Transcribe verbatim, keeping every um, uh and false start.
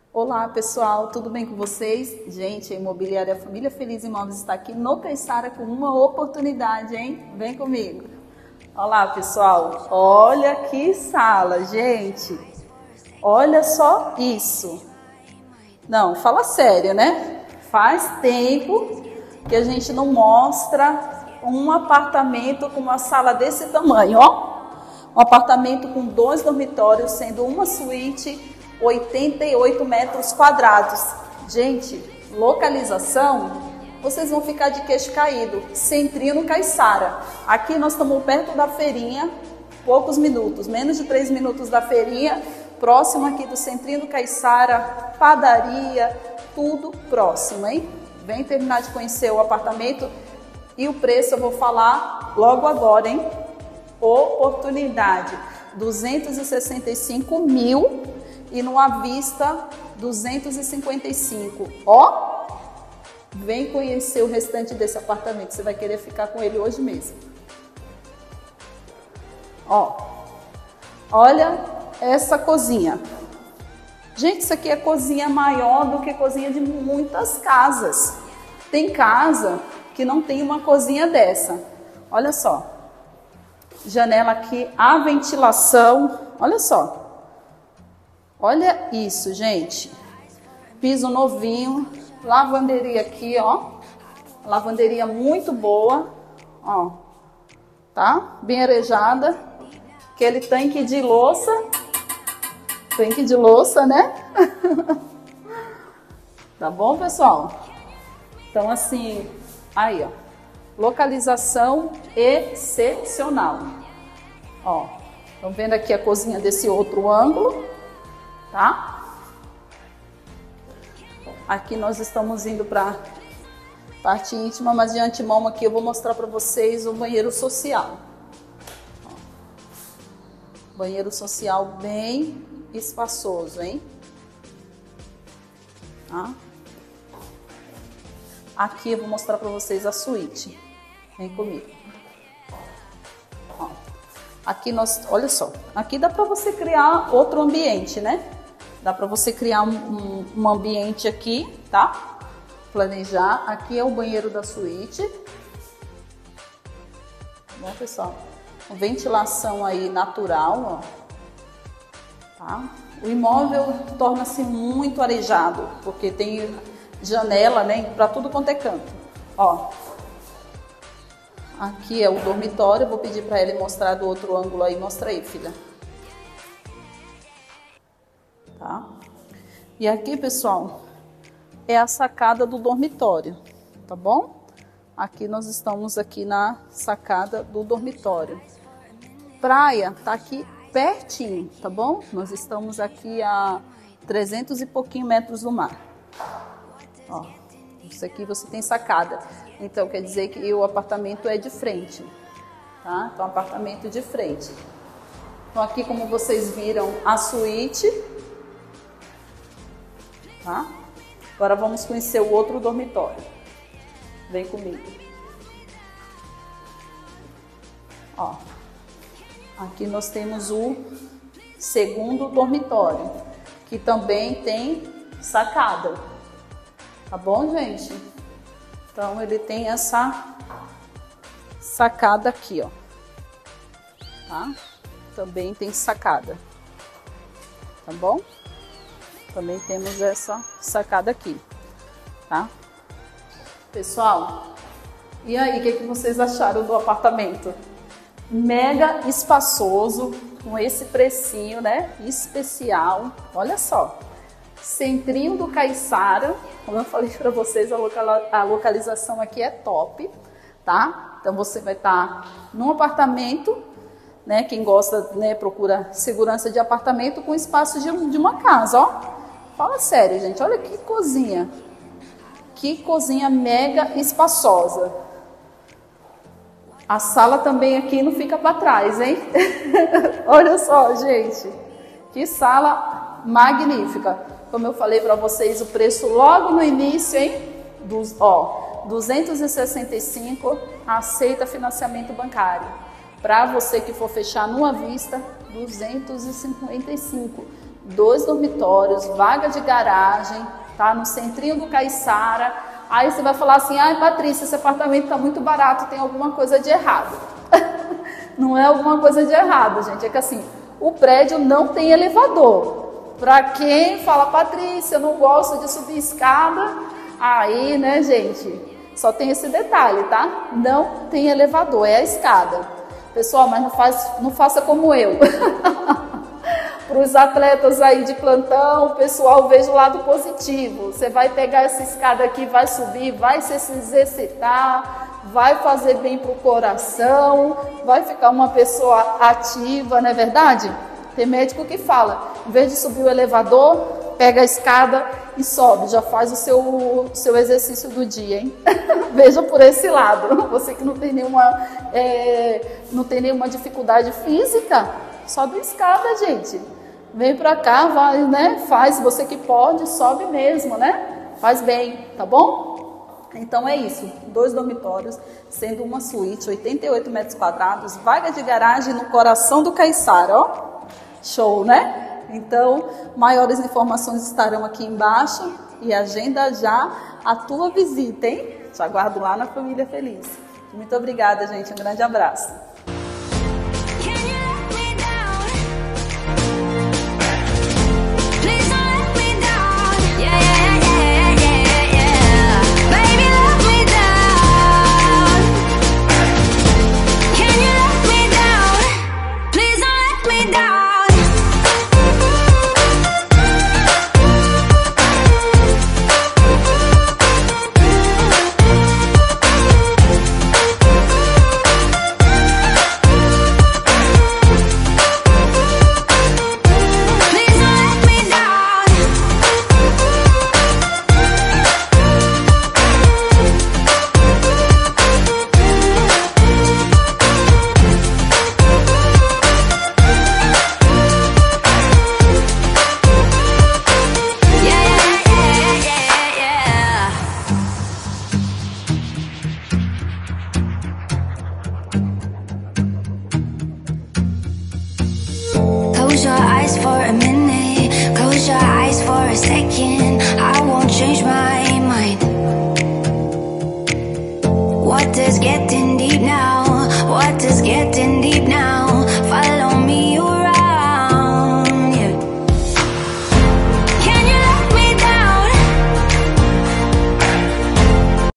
Olá pessoal, tudo bem com vocês? Gente, a Imobiliária Família Feliz Imóveis está aqui no Caiçara com uma oportunidade, hein? Vem comigo. Olá pessoal, olha que sala, gente. Olha só isso. Não, fala sério, né? Faz tempo que a gente não mostra um apartamento com uma sala desse tamanho, ó. Um apartamento com dois dormitórios, sendo uma suíte, oitenta e oito metros quadrados. Gente, localização, vocês vão ficar de queixo caído. Centrinho no Caiçara. Aqui nós estamos perto da feirinha, poucos minutos, menos de três minutos da feirinha, próximo aqui do Centrinho do Caiçara, padaria, tudo próximo, hein? Vem terminar de conhecer o apartamento e o preço eu vou falar logo agora, hein? Oportunidade, duzentos e sessenta e cinco mil e no à vista duzentos e cinquenta e cinco. Ó, vem conhecer o restante desse apartamento, você vai querer ficar com ele hoje mesmo. Ó, olha essa cozinha. Gente, isso aqui é cozinha maior do que cozinha de muitas casas. Tem casa que não tem uma cozinha dessa. Olha só. Janela aqui, a ventilação. Olha só. Olha isso, gente. Piso novinho. Lavanderia aqui, ó. Lavanderia muito boa. Ó. Tá? Bem arejada. Aquele tanque de louça. Tanque de louça, né? Tá bom, pessoal? Então, assim, aí, ó. Localização excepcional. Ó, estão vendo aqui a cozinha desse outro ângulo, tá? Aqui nós estamos indo para parte íntima, mas de antemão aqui eu vou mostrar para vocês o banheiro social. Ó, banheiro social bem espaçoso, hein? Tá? Aqui eu vou mostrar para vocês a suíte. Vem comigo. Ó, aqui nós, olha só, aqui dá para você criar outro ambiente, né? Dá para você criar um, um, um ambiente aqui, tá? Planejar. Aqui é o banheiro da suíte. Bom, pessoal, ventilação aí natural, ó. Tá? O imóvel torna-se muito arejado, porque tem janela, né, para tudo quanto é canto. Ó, aqui é o dormitório, eu vou pedir para ele mostrar do outro ângulo aí, mostra aí, filha. Tá? E aqui, pessoal, é a sacada do dormitório, tá bom? Aqui nós estamos aqui na sacada do dormitório. Praia tá aqui pertinho, tá bom? Nós estamos aqui a trezentos e pouquinho metros do mar. Ó, isso aqui você tem sacada. Então, quer dizer que o apartamento é de frente, tá? Então, apartamento de frente. Então, aqui, como vocês viram, a suíte, tá? Agora, vamos conhecer o outro dormitório. Vem comigo. Ó, aqui nós temos o segundo dormitório, que também tem sacada. Tá bom, gente? Então, ele tem essa sacada aqui, ó. Tá? Também tem sacada. Tá bom? Também temos essa sacada aqui, tá? Pessoal, e aí, o que, que vocês acharam do apartamento? Mega espaçoso, com esse precinho, né? Especial. Olha só. Centrinho do Caiçara, como eu falei para vocês, a, local, a localização aqui é top, tá? Então você vai estar tá num apartamento, né? Quem gosta, né, procura segurança de apartamento com espaço de, de uma casa, ó. Fala sério, gente, olha que cozinha. Que cozinha mega espaçosa. A sala também aqui não fica para trás, hein? Olha só, gente, que sala magnífica. Como eu falei para vocês, o preço logo no início, hein? Dos, ó, duzentos e sessenta e cinco, aceita financiamento bancário. Para você que for fechar numa vista, duzentos e cinquenta e cinco. dois dormitórios, vaga de garagem, tá? No centrinho do Caiçara. Aí você vai falar assim, ai Patrícia, esse apartamento tá muito barato, tem alguma coisa de errado. Não é alguma coisa de errado, gente, é que assim, o prédio não tem elevador. Para quem fala, Patrícia, eu não gosto de subir escada, aí, né, gente, só tem esse detalhe, tá? Não tem elevador, é a escada. Pessoal, mas não, faz, não faça como eu. Para os atletas aí de plantão, pessoal, veja o lado positivo. Você vai pegar essa escada aqui, vai subir, vai se exercitar, vai fazer bem para o coração, vai ficar uma pessoa ativa, não é verdade? Tem médico que fala, em vez de subir o elevador, pega a escada e sobe, já faz o seu, seu exercício do dia, hein? Veja por esse lado. Você que não tem nenhuma, é, não tem nenhuma dificuldade física, sobe a escada, gente. Vem pra cá, vai, né? Faz, você que pode, sobe mesmo, né? Faz bem, tá bom? Então é isso, dois dormitórios, sendo uma suíte, oitenta e oito metros quadrados, vaga de garagem no coração do Caiçara, ó. Show, né? Então, maiores informações estarão aqui embaixo e agenda já a tua visita, hein? Te aguardo lá na Família Feliz. Muito obrigada, gente. Um grande abraço. Close your eyes for a minute, close your eyes for a second. I won't change my mind. What does getting